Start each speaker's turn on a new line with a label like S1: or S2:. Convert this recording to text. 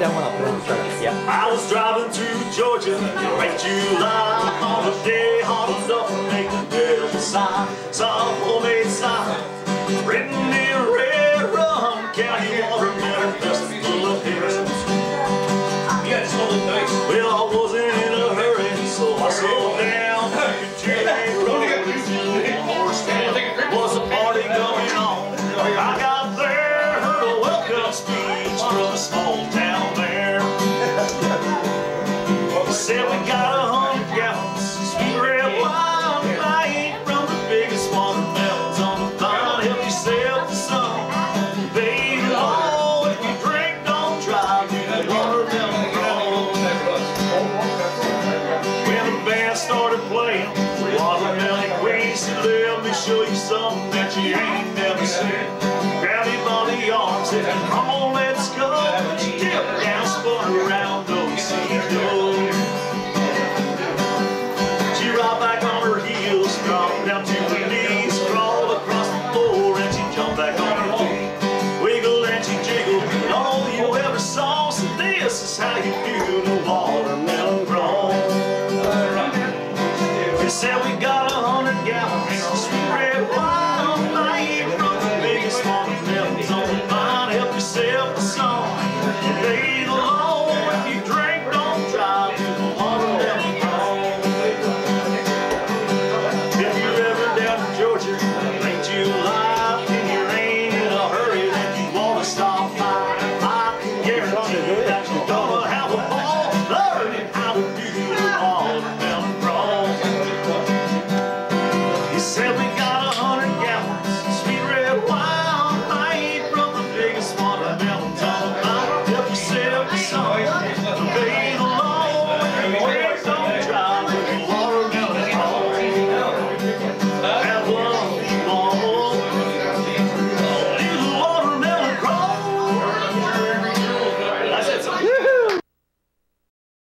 S1: I was driving through Georgia in late July on a day hot enough to make the devil sign. Saw a homemade sign written in red rum, county watermelon festival of heaven. Well, I wasn't in a hurry, so I slowed down. Was a party going on. I got there, heard a welcome speech from a small town there. Said we got 100 gallons sweet red wine, I ain't from the biggest watermelons on the vine. Help yourself to some, baby. Oh, if you drink, don't drive. You the watermelon roll. When the band started playing Watermelon Queen, said, let me show you something that you ain't never seen. Grabbed him by the arm, said, come on.